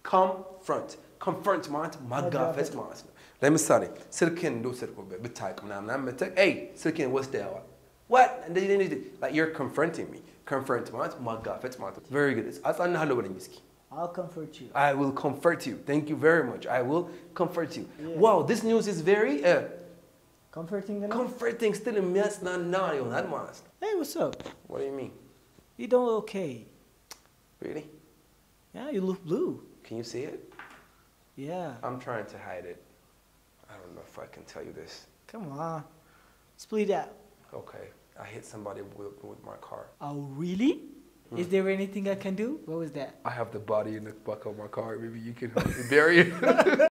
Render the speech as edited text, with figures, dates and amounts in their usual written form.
confront ማለት ማጋፈጥ ማለት ነው ለምሳሌ ስልክን እንደወሰድኩበት ብታውቅ ምናምን መተህ ስልክን ወስደኸዋል what like you're confronting me confront ማለት ማጋፈጥ ማለት ነው very good አጻናለሁ በለኝ እስኪ I'll comfort you. I will comfort you. Thank you very much. I will comfort you. Yeah. Wow, this news is very comforting. Comforting still የሚያጽናና ይሆናል ማለት ነው Hey, what's up? What do you mean? You doing okay? Really? Yeah, you look blue. Can you see it? Yeah. I'm trying to hide it. I don't know if I can tell you this. Come on. Split out. Okay. I hit somebody with my car. Oh, really? Is there anything I can do? What was that? I have the body in the back of my car. Maybe you can help me bury it.